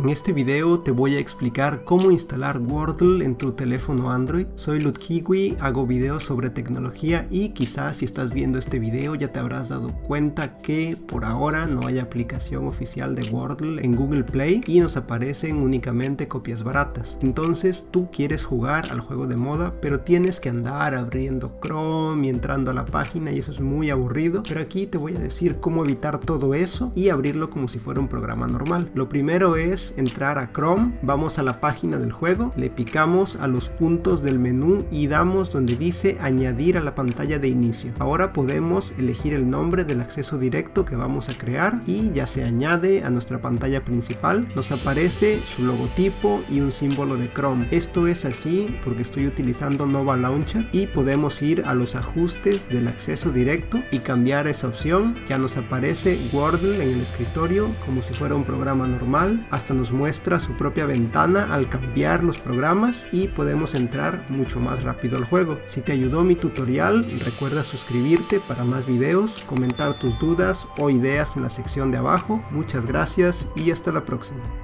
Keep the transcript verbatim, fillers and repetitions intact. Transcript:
En este video te voy a explicar cómo instalar Wordle en tu teléfono Android. Soy Ludkiwi, hago videos sobre tecnología y quizás si estás viendo este video ya te habrás dado cuenta que por ahora no hay aplicación oficial de Wordle en Google Play y nos aparecen únicamente copias baratas. Entonces tú quieres jugar al juego de moda, pero tienes que andar abriendo Chrome y entrando a la página y eso es muy aburrido. Pero aquí te voy a decir cómo evitar todo eso y abrirlo como si fuera un programa normal. Lo primero es entrar a Chrome, vamos a la página del juego, le picamos a los puntos del menú y damos donde dice añadir a la pantalla de inicio. Ahora podemos elegir el nombre del acceso directo que vamos a crear y ya se añade a nuestra pantalla principal. Nos aparece su logotipo y un símbolo de Chrome. Esto es así porque estoy utilizando Nova Launcher y podemos ir a los ajustes del acceso directo y cambiar esa opción. Ya nos aparece Wordle en el escritorio como si fuera un programa normal. Hasta nos muestra su propia ventana al cambiar los programas y podemos entrar mucho más rápido al juego. Si te ayudó mi tutorial, recuerda suscribirte para más videos, comentar tus dudas o ideas en la sección de abajo. Muchas gracias y hasta la próxima.